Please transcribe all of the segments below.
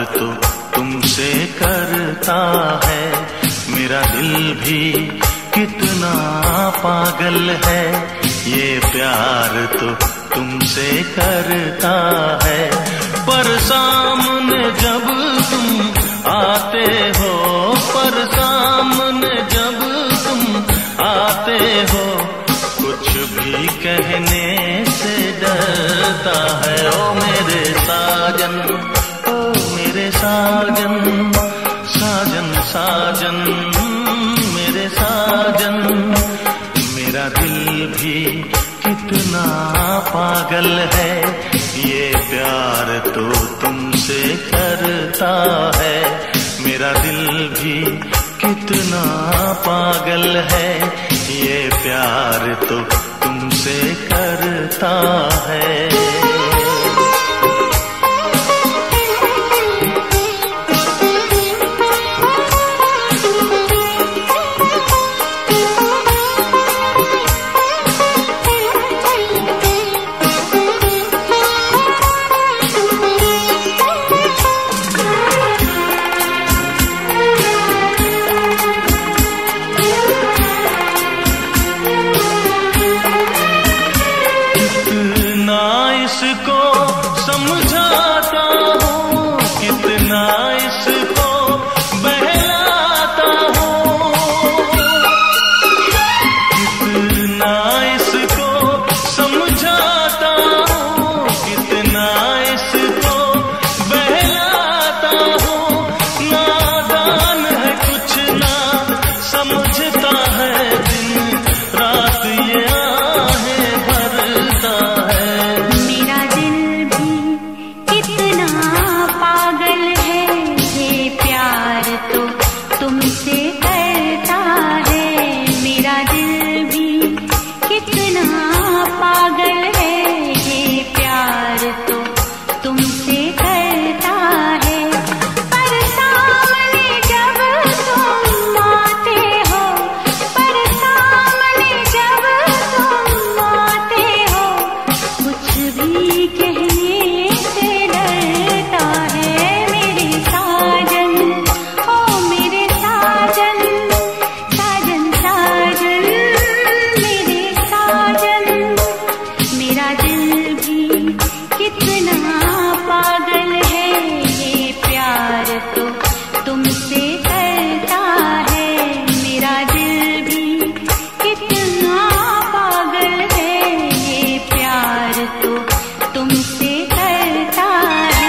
तो तुमसे करता है, मेरा दिल भी कितना पागल है। ये प्यार तो तुमसे करता है, पर सामने जब तुम आते हो, पर सामने जब तुम आते हो, कुछ भी कहने से डरता है। ओ मेरे साजन, ओ मेरे साजन, साजन साजन मेरे साजन, मेरा दिल भी कितना पागल है। ये प्यार तो तुमसे करता है, मेरा दिल भी कितना पागल है। ये प्यार तो तुमसे करता है। इसको समझाता हूँ, कितना इसको बहलाता हूँ, कितना इसको समझाता हूँ, कितना इसको बहलाता हूँ। नादान है कुछ ना समझता है, दिन रात ये आहें भरता है। तुमसे करता है, मेरा दिल भी कितना पागल है। ये प्यार तो तुमसे करता है, पर सामने जब तुम आते हो, पर सामने जब तुम आते हो, कुछ भी कहने से डरता है। मेरे साजन, ओ मेरे साजन, साजन साजन मेरे साजन, मेरा दिल भी कितना पागल है। ये प्यार तो तुमसे करता है, मेरा दिल भी कितना पागल है। ये प्यार तो तुमसे करता है।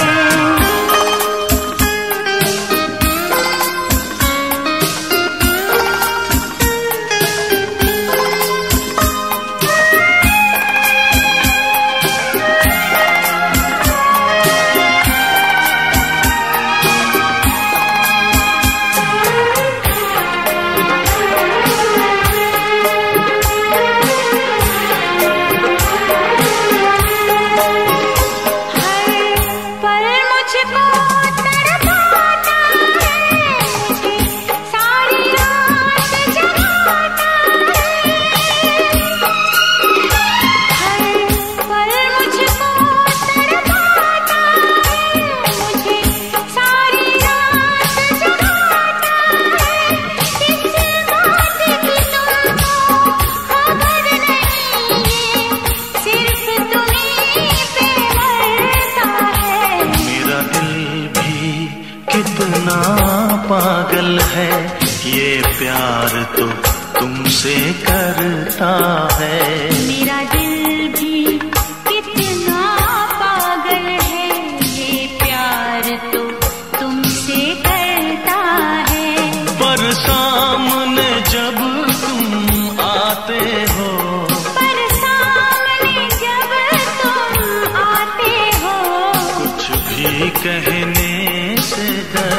कितना पागल है, ये प्यार तो तुमसे करता है। मेरा दिल भी कितना पागल है, ये प्यार तो तुमसे करता है। पर सामने जब तुम आते हो, पर सामने जब तुम आते हो, कुछ भी कहने से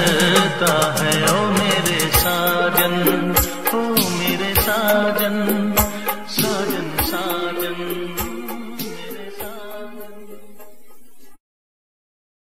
डरता है। ओ मेरे साजन, ओ मेरे साजन।